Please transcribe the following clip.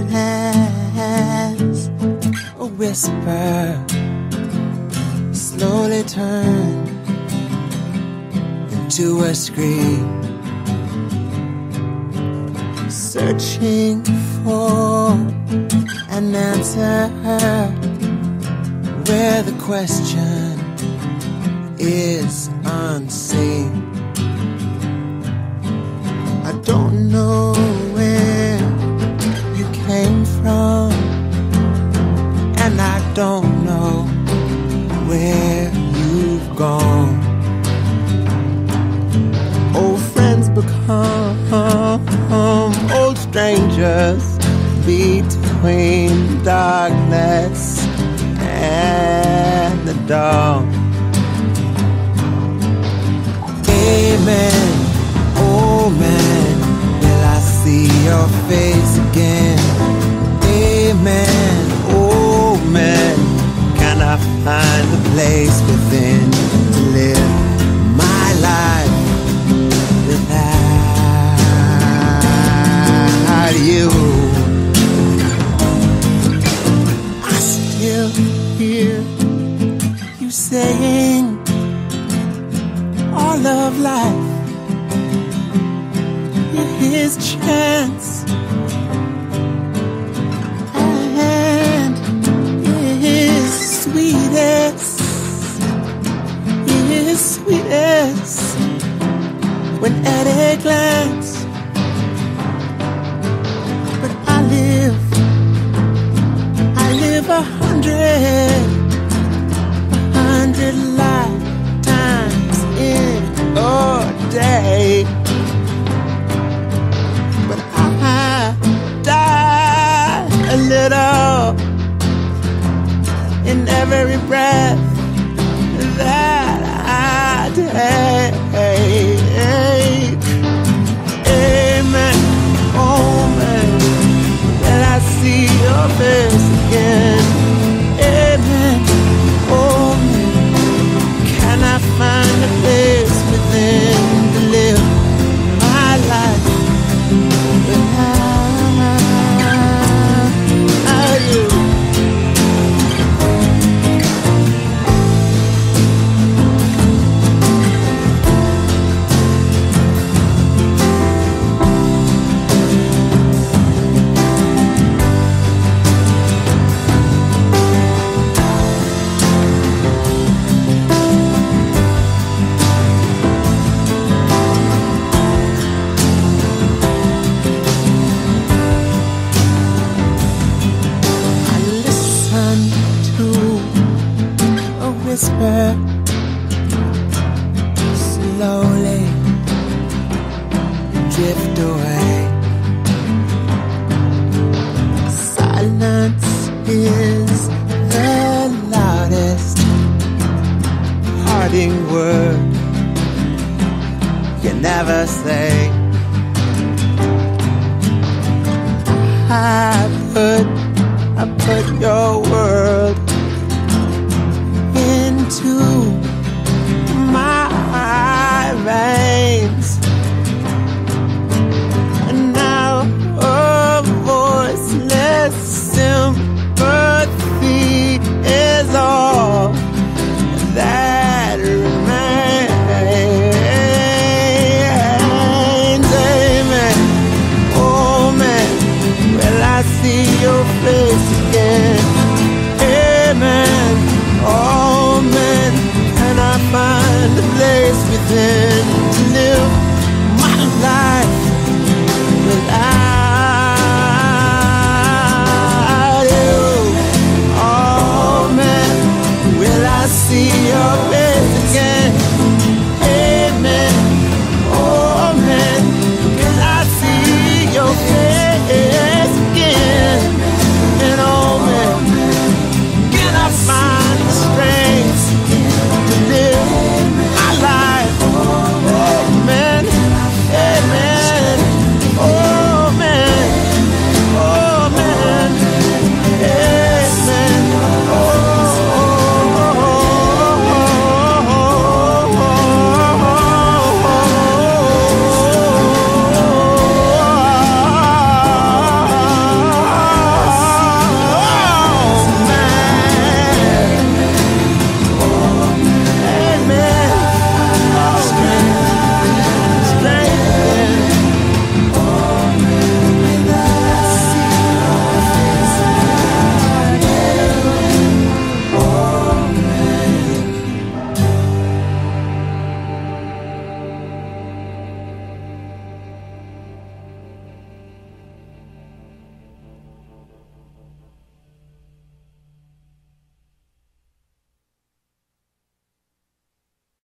as a whisper slowly turned into a scream, searching for an answer where the question is unseen. I don't know where you came from, and I don't know where you've gone. Old friends become old strangers between darkness and the dawn. Amen, Omen, will I see your face again? Amen, Omen, can I find a place within to live my life without you? I still hear you saying all of life is his chance, and his sweetest when at a glance. But I live 100 lifetimes in a day. But I die a little in every breath that I take. Amen, Omen, will I see your face again? Amen, Omen, can I find a place within to live my life without you? Whisper slowly drift away. Silence is the loudest parting word you never say. I put your world into my veins, and now a voiceless sympathy is all that remains. Amen, Omen, will I see your face again? Amen, Omen, can I find a place within to live